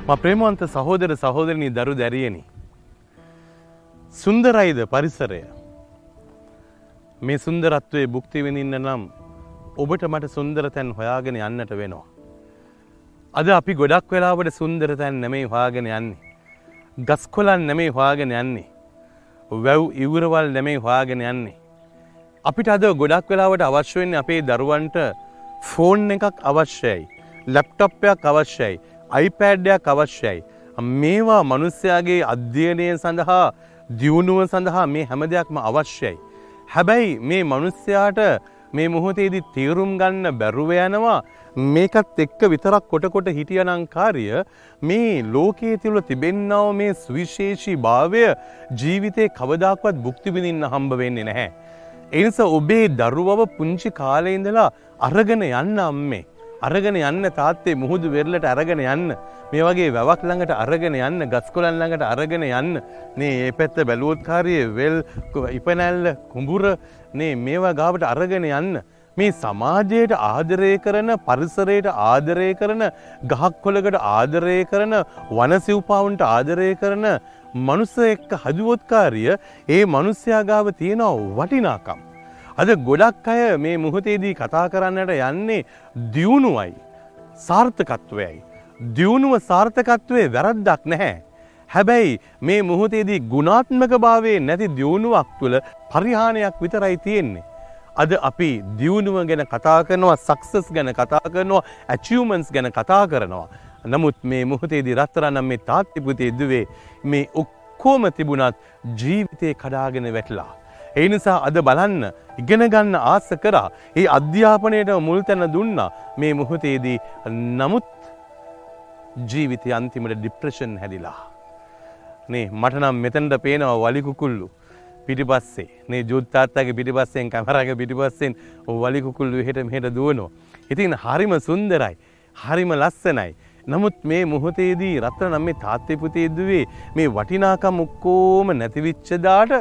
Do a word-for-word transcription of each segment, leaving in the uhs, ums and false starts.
మా ప్రేమవంత సహోదర సహోదరిని దరు දැරියනි. සුන්දරයිද පරිසරය? මේ සුන්දරත්වයේ භුක්ති විඳින්න නම් ඔබට මට සුන්දර තැන් හොයාගෙන යන්නට වෙනවා. අද අපි ගොඩක් වෙලාවට සුන්දර තැන් නෙමෙයි හොයාගෙන යන්නේ. ගස් කොළන් නෙමෙයි හොයාගෙන යන්නේ. වැව් ඉවුරවල් නෙමෙයි හොයාගෙන යන්නේ. අපිට අද ගොඩක් වෙලාවට අවශ්‍ය වෙන්නේ අපේ දරුවන්ට ෆෝන් එකක් අවශ්‍යයි. ලැප්ටොප් එකක් අවශ්‍යයි. iPad එකක් අවශ්‍යයි. මේවා මිනිස්යාගේ අධ්‍යයනය සඳහා දියුණුව සඳහා මේ හැම දෙයක්ම අවශ්‍යයි. හැබැයි මේ මිනිස්යාට මේ මොහොතේදී තීරුම් ගන්න බැරුව යනවා මේකත් එක්ක විතරක් කොට කොට හිටියනම් කාර්ය මේ ලෝකයේ තුල තිබෙනා මේ සුවිශේෂී භාවය ජීවිතේ කවදාකවත් භුක්ති විඳින්න හම්බ වෙන්නේ නැහැ. ඒ නිසා ඔබේ දරුවව පුංචි කාලේ ඉඳලා අරගෙන යන්න අම්මේ අරගෙන යන්න තාත්තේ මුහුදු වෙරළට අරගෙන යන්න මේ වගේ වැවක් ළඟට අරගෙන යන්න ගස්කොළන් ළඟට අරගෙන යන්න නේ මේ පැත්ත බැලුවොත් කාර්යයේ වෙල් ඉපනැල්ල කුඹුර නේ මේවා ගාවට අරගෙන යන්න මේ සමාජයට ආදරය කරන පරිසරයට ආදරය කරන ගහක් කොළකට ආදරය කරන වනසිව්පාවුන්ට ආදරය කරන මනුස්ස එක්ක හදුවොත් කාර්ය ඒ මනුස්සයා ගාව තියෙන වටිනාකම් අද ගොඩක් අය මේ මොහොතේදී කතා කරන්නට යන්නේ දියුණුවයි සාර්ථකත්වයයි. දියුණුව සාර්ථකත්වයේ වැරද්දක් නැහැ. හැබැයි මේ මොහොතේදී ගුණාත්මක භාවයේ නැති දියුණුවක් තුළ පරිහානියක් විතරයි තියෙන්නේ. අද අපි දියුණුව ගැන කතා කරනවා, සක්සස් ගැන කතා කරනවා, ඇචීව්මන්ට්ස් ගැන කතා කරනවා. නමුත් මේ මොහොතේදී රත්තරන් මේ තාත්ති පුතේ දුවේ මේ ඔක්කොම තිබුණත් ජීවිතේ කඩාගෙන වැටලා. ඒ නිසා අද බලන්න ඉගෙන ගන්න ආස කරා. ඒ අධ්‍යාපනයට මුල් තැන දුන්නා. මේ මොහොතේදී නමුත් ජීවිතයේ අන්තිමට ડિප්‍රෙෂන් හැදිලා. නේ මට නම් මෙතනට පේනවා වලි කුකුල්ලු පිටිපස්සේ. නේ ජෝත් තාත්තගේ පිටිපස්සෙන් කැමරාගේ පිටිපස්සෙන් වලි කුකුල්ලු එහෙට මෙහෙට දුවනවා. ඉතින් හරිම සුන්දරයි. හරිම ලස්සනයි. නමුත් මේ මොහොතේදී රත්තරන් මේ තාත්තේ පුතේ දුවේ මේ වටිනාකම් ඔක්කොම නැති වෙච්ච දාට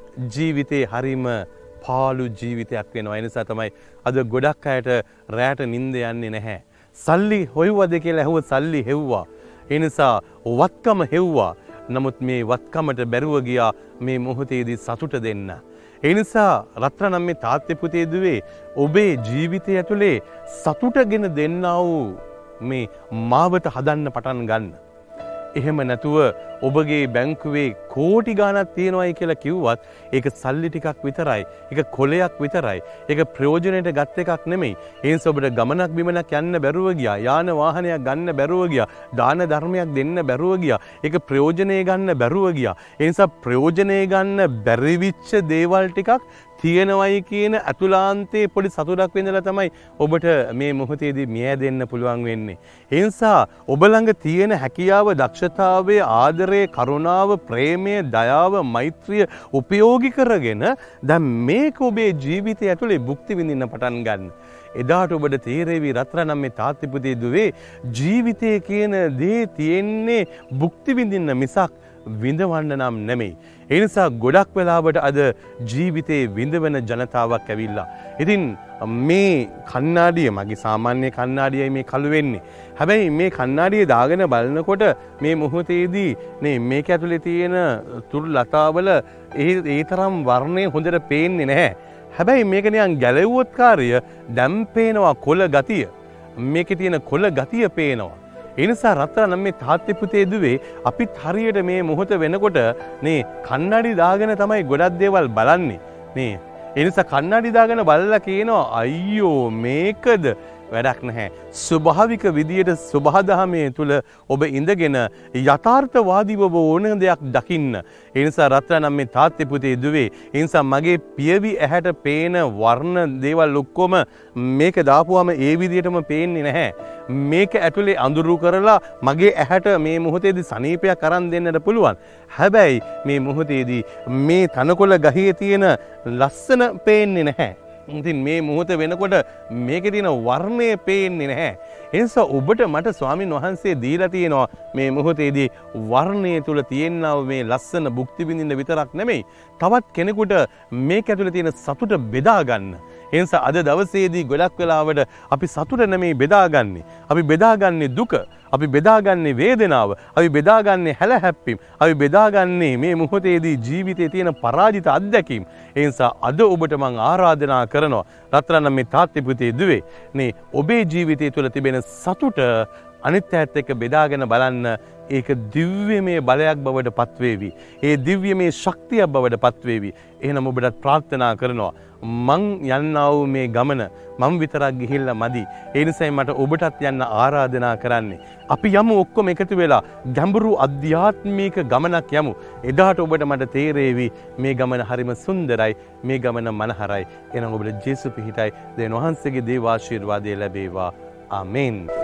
ජීවිතේ හරිම පාළු ජීවිතයක් වෙනවා. ඒ නිසා තමයි අද ගොඩක් අයට රැට නිින්ද යන්නේ නැහැ. සල්ලි හොයුවද කියලා ඇහුව සල්ලි හෙව්වා. ඒ නිසා වත්කම හෙව්වා. නමුත් මේ වත්කමට බැරුව ගියා මේ මොහොතේදී සතුට දෙන්න. ඒ නිසා රත්තරන් මේ තාත්තේ පුතේ දුවේ ඔබේ ජීවිතය ඇතුලේ සතුටගෙන දෙන්නා වූ මේ මාවත හදන්න පටන් ගන්න. එහෙම නැතුව ඔබගේ බැංකුවේ කෝටි ගාණක් තියෙනවායි කියලා කිව්වත් ඒක සල්ලි ටිකක් විතරයි. ඒක කොලයක් විතරයි. ඒක ප්‍රයෝජනෙට ගත් එකක් නෙමෙයි. ඒ නිසා ඔබට ගමනක් බිමනක් යන්න බැරුව ගියා. යාන වාහනයක් ගන්න බැරුව ගියා. දාන ධර්මයක් දෙන්න බැරුව ගියා. ඒක ප්‍රයෝජනෙ ගන්න බැරුව ගියා. ඒ නිසා ප්‍රයෝජනෙ ගන්න බැරි විච්ච දේවල් ටිකක් තියෙනවයි කියන අතුලාන්තයේ පොඩි සතුටක් වෙන්නලා තමයි ඔබට මේ මොහොතේදී මිය දෙන්න පුළුවන් වෙන්නේ. ඒ නිසා ඔබ ළඟ තියෙන හැකියාව, දක්ෂතාවය, ආදරය, කරුණාව, ප්‍රේමය, දයාව, මෛත්‍රිය උපයෝගී කරගෙන දැන් මේක ඔබේ ජීවිතය ඇතුලේ භුක්ති විඳින්න පටන් ගන්න. එදාට ඔබට තේරෙවි රත්තරන් මේ තාත්ති පුතේ දුවේ ජීවිතය කියන දේ තියෙන්නේ භුක්ති විඳින්න මිසක් විඳවන්න නම් නෙමෙයි. ඒ නිසා ගොඩක් වෙලාවට අද ජීවිතේ විඳවන ජනතාවක් ඇවිල්ලා. ඉතින් මේ කණ්ණාඩිය මගේ සාමාන්‍ය කණ්ණාඩියයි මේ කළු වෙන්නේ. හැබැයි මේ කණ්ණාඩිය දාගෙන බලනකොට මේ මොහොතේදී නේ මේක ඇතුලේ තියෙන තුරු ලතාවල ඒ ඒ තරම් වර්ණය හොඳට පේන්නේ නැහැ. හැබැයි මේක නිකන් ගැලෙව්වොත් කාර්ය දැන් පේනවා කොළ ගතිය. මේකේ තියෙන කොළ ගතිය පේනවා. ඒ නිසා රත්තරන් මේ තාත්ති පුතේ දුවේ අපිත් හරියට මේ මොහොත වෙනකොට නේ කන්නඩි දාගෙන තමයි ගොඩක් දේවල් බලන්නේ නේ. ඒ නිසා කන්නඩි දාගෙන බලලා කියනවා අයියෝ මේකද වැඩක් නැහැ. ස්වභාවික විදියට සබහාදහමේ තුල ඔබ ඉඳගෙන යථාර්ථවාදීව ඔබ ඕන දෙයක් දකින්න. ඒ නිසා රත්තරන් මේ තාත්තේ පුතේ දුවේ ඒ නිසා මගේ පියවි ඇහැට පේන වර්ණ දේවල් ඔක්කොම මේක දාපුවාම ඒ විදියටම පේන්නේ නැහැ. මේක ඇතුලේ අඳුරු කරලා මගේ ඇහැට මේ මොහොතේදී සනීපයක් අරන් දෙන්නට පුළුවන්. හැබැයි මේ මොහොතේදී මේ තනකොළ ගහේ තියෙන ලස්සන පේන්නේ නැහැ. ඉතින් මේ මොහොත වෙනකොට මේකේ තියෙන වර්ණය පේන්නේ නැහැ. ඒ නිසා ඔබට මට ස්වාමින් වහන්සේ දීලා තියෙනවා මේ මොහොතේදී වර්ණය තුල තියෙනා මේ ලස්සන භුක්ති විඳින්න විතරක් නෙමෙයි තවත් කෙනෙකුට මේක ඇතුලේ තියෙන සතුට බෙදා ගන්න. ඒ නිසා අද දවසේදී ගොඩක් වෙලාවට අපි සතුට නෙමෙයි බෙදාගන්නේ. අපි බෙදාගන්නේ දුක. අපි බෙදාගන්නේ වේදනාව. අපි බෙදාගන්නේ හැලහැප්පීම්. අපි බෙදාගන්නේ මේ මොහොතේදී ජීවිතයේ තියෙන පරාජිත අත්දැකීම්. ඒ නිසා අද ඔබට මම ආරාධනා කරනවා රත්තරන් මේ තාත්ති පුතේ දුවේ නේ ඔබේ ජීවිතය තුළ තිබෙන සතුට අනිත් ඈත් එක්ක බෙදාගෙන බලන්න. ඒක දිව්‍යමය බලයක් බවට පත්වේවි. ඒ දිව්‍යමය ශක්තියක් බවට පත්වේවි. එහෙනම් ඔබට ප්‍රාර්ථනා කරනවා මං යන්නා වූ මේ ගමන මම විතරක් ගිහිල්ලා මදි. ඒ නිසායි මට ඔබටත් යන්න ආරාධනා කරන්නේ. අපි යමු ඔක්කොම එකතු වෙලා ගැඹුරු අධ්‍යාත්මික ගමනක් යමු. එදාට ඔබට මට තේරෙවි මේ ගමන හරිම සුන්දරයි. මේ ගමන මනහරයි. එහෙනම් ඔබට ජේසු පිහිටයි දෙවියන් වහන්සේගේ දේව ආශිර්වාදය ලැබේවා. ආමේන්.